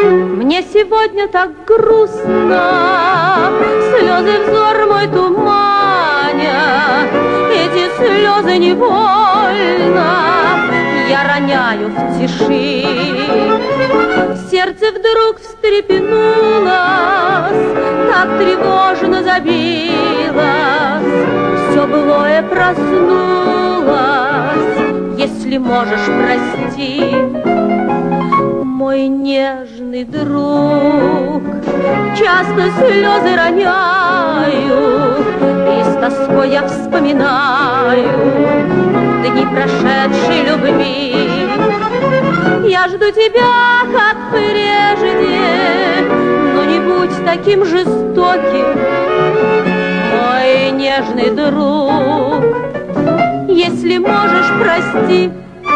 Мне сегодня так грустно, слезы взор мой туманя, эти слезы невольно я роняю в тиши. Сердце вдруг встрепенулось, так тревожно забилось, все былое проснулось. Если можешь, прости, мой нежный друг. Часто слезы роняю, и с тоской я вспоминаю дни прошедшей любви. Я жду тебя, как прежде, но не будь таким жестоким, мой нежный друг. Если можешь, прости,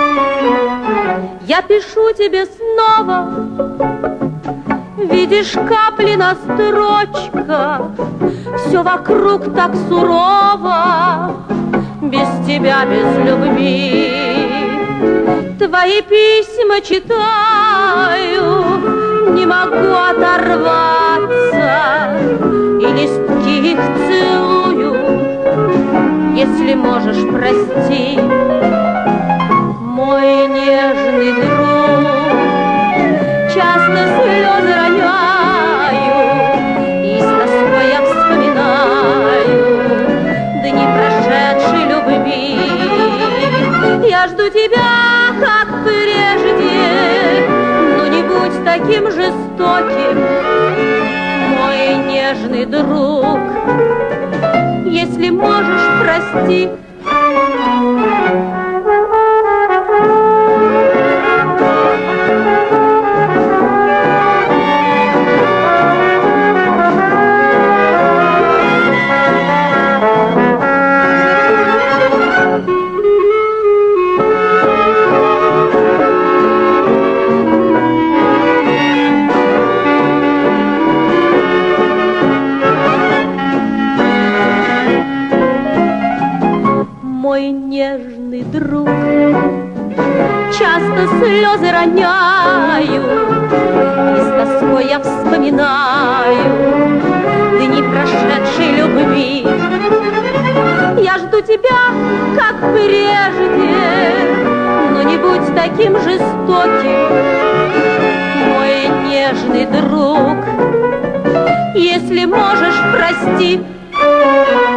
я пишу тебе снова. Видишь капли на строчках, все вокруг так сурово, без тебя, без любви. Твои письма читаю, не могу оторваться, и листки их целую. Если можешь, прости, мой нежный друг. Часто слезы роняю, и с тоской я вспоминаю дни прошедшей любви. Я жду тебя, как прежде, но не будь таким жестоким, мой нежный друг. Если можешь, прости. Мой нежный друг, часто слезы роняю, и с тоской я вспоминаю дни прошедшей любви. Я жду тебя, как прежде, но не будь таким жестоким, мой нежный друг. Если можешь, прости.